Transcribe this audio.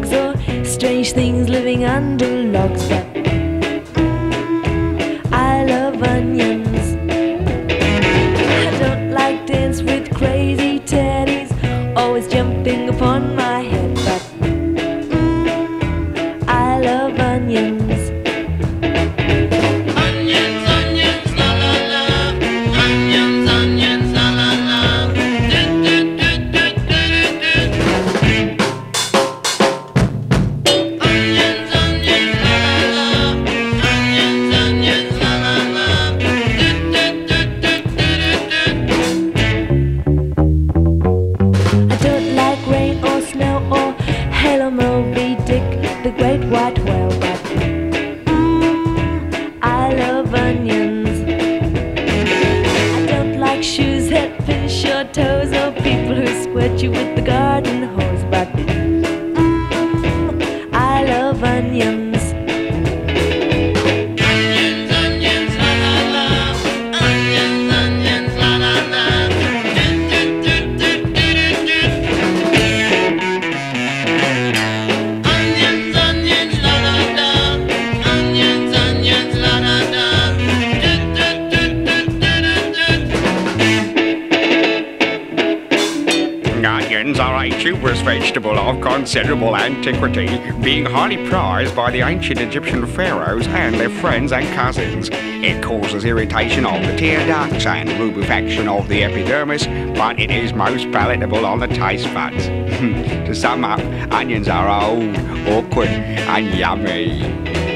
bugs or strange things living under logs, but I love onions. I don't like dance with crazy teddies always jumping upon my head, but I love onions. Onions, onions, la la la. Onions, onions, la la la. Do do do do do do do. Onions, onions, la la la. Onions, onions, la la la. Do do do do do do. I don't like rain or snow or hail or Moby Dick, the great white whale, but I love onions. I don't like shoes that finish your toes or people who squirt you with the garden hose, but I love onions. Onions, onions, la la la. Onions, onions, la la la. Do do do do do do do. Onions, onions, la la la. Onions, onions, la la la. Do do do do do do. Onions are a tuberous vegetable of considerable antiquity, being highly prized by the ancient Egyptian pharaohs and their friends and cousins. It causes irritation of the tear ducts and rubefaction of the epidermis, but it is most palatable on the taste buds. To sum up, onions are old, awkward, and yummy.